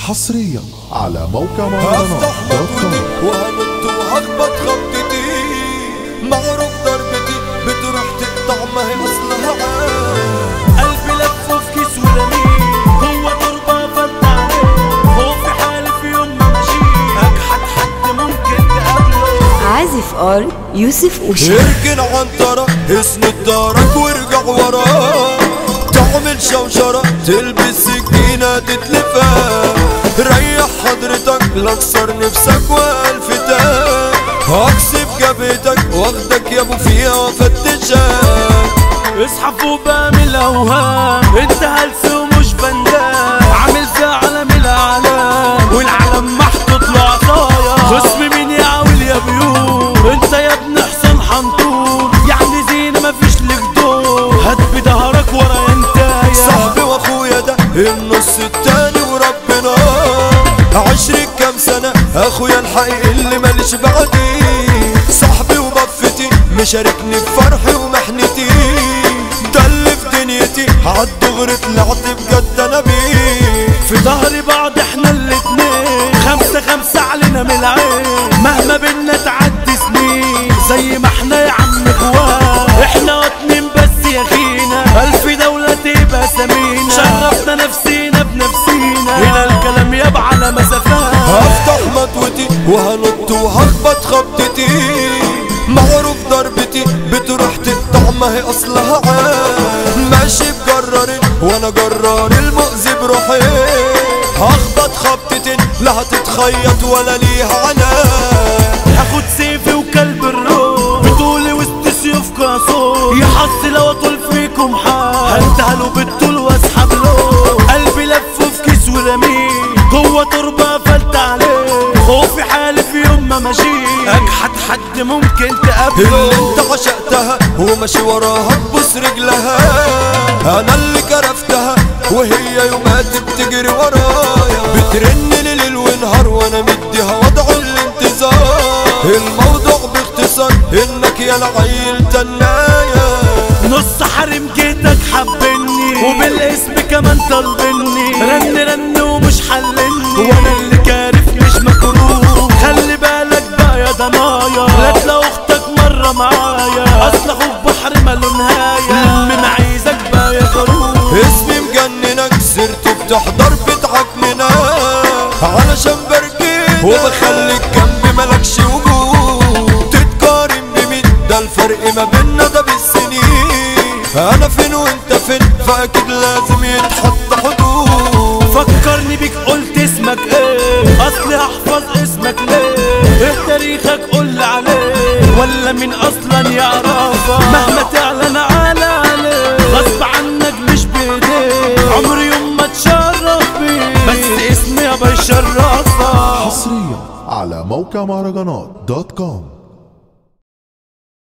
حصريا على موقع هفتح مجهودي وهنط وهخبط خبطتي، معروف ضربتي بتروح تقطع ما هي اصلها قلبي لف في كيس ورميه جوه تربه فلت عليه، هو في حالي في يوم ما ماشي اجحد حد ممكن تقابله. عازف ار يوسف أوشا. اركن عنترة اسند دارك وارجع وراه، تعمل شوشرة تلبس سكينة تتلفها، ريح حضرتك لاكسر نفسك والفتاك، هكسب جبهتك واخدك يا ابو فيها وافتشك. اصحى فوق بقى من الاوهام، انت هلس ومش بندام، عامل زي علم الاعلام والعلم محطوط له عصايا. خصم مين يا عاول يا بيوم، انت يا ابن حسين حنطور، يعني زينة مفيش لك دور، هات بضهرك ورا انت يا صاحبي واخويا ده النص التاني وربنا، 20 كام سنة اخويا الحقيقي اللي ماليش بعدي، صاحبي وبفتي مشاركني في فرحي ومحنتي، ده اللي في دنيتي عالدغري طلعت بجد انا بيه. في ظهر بعض احنا الاتنين، 5-5 علينا من العين، مهما بينا تعدي سنين زي ما احنا يا عم اخوان، احنا اتنين بس يا خينا، 1000 دولة تبقى سمينا، شرفنا نفسينا بنفسينا، هنا الكلام يابا على مسافات. هفتح مطوتي وهنط وهخبط خبطتي، معروف ضربتي بتروح تقطع ما هي اصلها ماشي بجراري وانا جرار المؤذي بروحي، هخبط خبطتي لا هتتخيط ولا ليها عناء، هاخد سيفي وكلب الروح بطولي وسط سيوف كاسور، يحصل لو اطول فيكم حال هنتهلوا بالطول واسحب له، قلبي لف في كيس ورميه جوه تربه فلت عليه، خوفي حالي في يوم ما ماشي اجحد حد ممكن تقابله. اللي انت عشقتها وماشي وراها تبوس رجلها، انا اللي كرفتها وهي يومات بتجري ورايا، بترن لي ليل ونهار وانا مديها وضع الانتظار، الموضوع باختصار انك يا العيل تنايا، نص حريم جيتك حبني وبالاسم كمان طلبني، رن ومش حلني وانا اللي كارف مش مكروه، خلي بالك بقى يا ضنايا لا تلاقي اختك مره معايا، اصل اخوك بحر ماله نهايه، من عايزك بقى يا خروف. اسمي مجننك سيرتي بتحضر بتعكننا، علشان بركينا وبخليك جنبي ملكش وجود، تتقارن بمين ده الفرق ما بينا ده بالسنين، انا فين وانت فين فاكيد لازم يتحط حدود. فكرني بيك قلت اسمك ايه، اصلي هحفظ اسمك ليه، ايه تاريخك قول عليه ولا مين اصلا يعرفك، مهما تعلن عليه غصب عنك مش بايديك، عمري يوم ما تشرف بيه بس اسمي يابا يشرفك. حصريا على موقع مهرجانات.com.